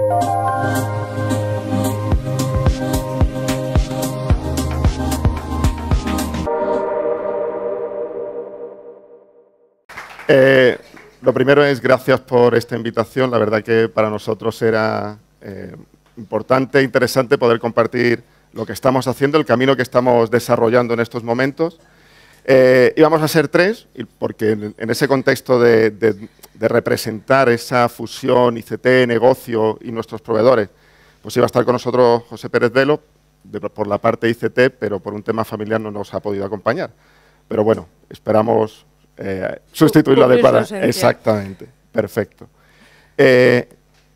Lo primero es gracias por esta invitación. La verdad que para nosotros era importante e interesante poder compartir lo que estamos haciendo, el camino que estamos desarrollando en estos momentos. Íbamos a ser tres, porque en ese contexto de representar esa fusión ICT, negocio y nuestros proveedores, pues iba a estar con nosotros José Pérez Velo, por la parte ICT, pero por un tema familiar no nos ha podido acompañar. Pero bueno, esperamos sustituirlo adecuadamente. Exactamente, perfecto. El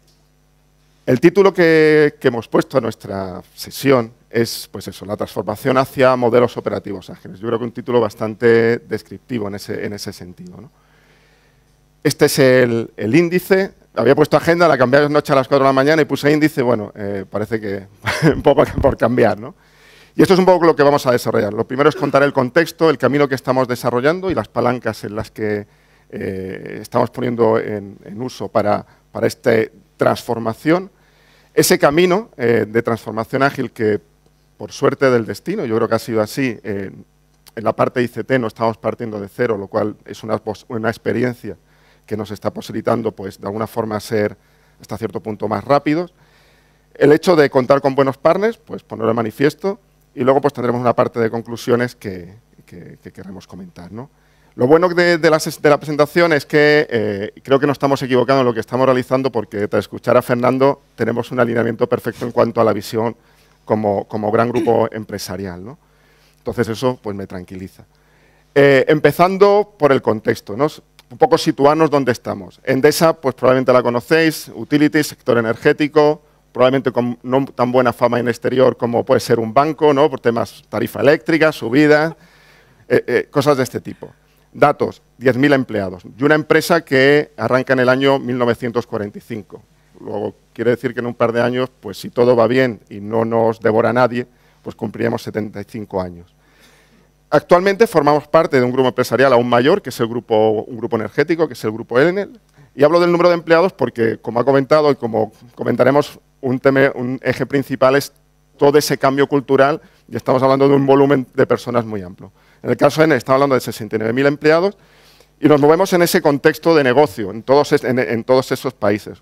título que hemos puesto a nuestra sesión es, pues eso, la transformación hacia modelos operativos ágiles. Yo creo que un título bastante descriptivo en ese sentido, ¿no? Este es el índice. Había puesto agenda, la cambié anoche a las 4 de la mañana y puse índice. Bueno, parece que un poco por cambiar, ¿no? Y esto es un poco lo que vamos a desarrollar. Lo primero es contar el contexto, el camino que estamos desarrollando y las palancas en las que estamos poniendo en uso para esta transformación. Ese camino de transformación ágil que, por suerte del destino, yo creo que ha sido así, en la parte ICT no estamos partiendo de cero, lo cual es una experiencia que nos está posibilitando, pues, de alguna forma ser hasta cierto punto más rápidos. El hecho de contar con buenos partners, pues ponerlo de manifiesto, y luego pues tendremos una parte de conclusiones que queremos comentar, ¿no? Lo bueno de la presentación es que creo que no estamos equivocando en lo que estamos realizando, porque tras escuchar a Fernando tenemos un alineamiento perfecto en cuanto a la visión como gran grupo empresarial, ¿no? Entonces eso pues me tranquiliza. Empezando por el contexto, ¿no? Un poco situarnos dónde estamos. Endesa, pues probablemente la conocéis, utilities, sector energético, probablemente con no tan buena fama en el exterior como puede ser un banco, ¿no? Por temas tarifa eléctrica, subida, cosas de este tipo. Datos, 10.000 empleados. Y una empresa que arranca en el año 1945. Luego, quiere decir que en un par de años, pues si todo va bien y no nos devora nadie, pues cumpliríamos 75 años. Actualmente formamos parte de un grupo empresarial aún mayor, que es un grupo energético, que es el grupo Enel. Y hablo del número de empleados porque, como ha comentado y como comentaremos, un eje principal es todo ese cambio cultural, y estamos hablando de un volumen de personas muy amplio. En el caso de Enel estamos hablando de 69.000 empleados y nos movemos en ese contexto de negocio, en todos esos países.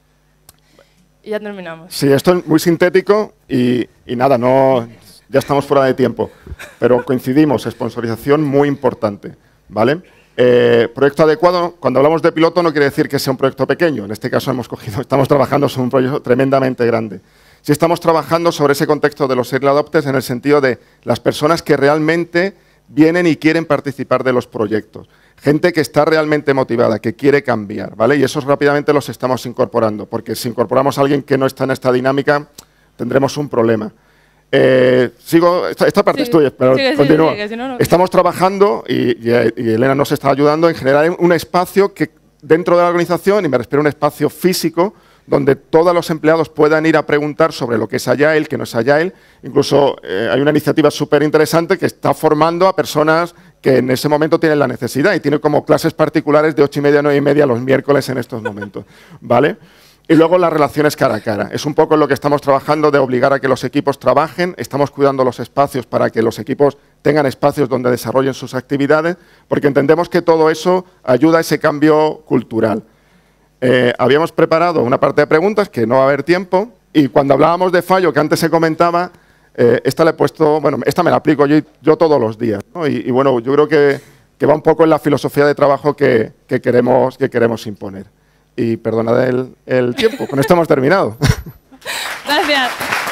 Y ya terminamos. Sí, esto es muy sintético y nada, ya estamos fuera de tiempo, pero coincidimos, sponsorización muy importante, ¿vale? Proyecto adecuado, cuando hablamos de piloto no quiere decir que sea un proyecto pequeño, en este caso estamos trabajando sobre un proyecto tremendamente grande. Sí estamos trabajando sobre ese contexto de los early adopters en el sentido de las personas que realmente vienen y quieren participar de los proyectos. Gente que está realmente motivada, que quiere cambiar, ¿vale? Y esos rápidamente los estamos incorporando, porque si incorporamos a alguien que no está en esta dinámica, tendremos un problema. Esta parte es tuya, pero continúo. Si no. Estamos trabajando, y Elena nos está ayudando, en generar un espacio que dentro de la organización, y me refiero a un espacio físico, donde todos los empleados puedan ir a preguntar sobre lo que es Agile, que no es Agile. Incluso hay una iniciativa súper interesante que está formando a personas que en ese momento tienen la necesidad y tiene como clases particulares de 8:30 a 9:30 los miércoles en estos momentos, ¿vale? Y luego las relaciones cara a cara. Es un poco en lo que estamos trabajando, de obligar a que los equipos trabajen. Estamos cuidando los espacios para que los equipos tengan espacios donde desarrollen sus actividades, porque entendemos que todo eso ayuda a ese cambio cultural. Habíamos preparado una parte de preguntas, que no va a haber tiempo, y cuando hablábamos de fallo, que antes se comentaba, esta le he puesto, bueno, esta me la aplico yo todos los días, ¿no? Y bueno, yo creo que va un poco en la filosofía de trabajo que queremos imponer. Y perdonad el tiempo, con esto hemos terminado. Gracias.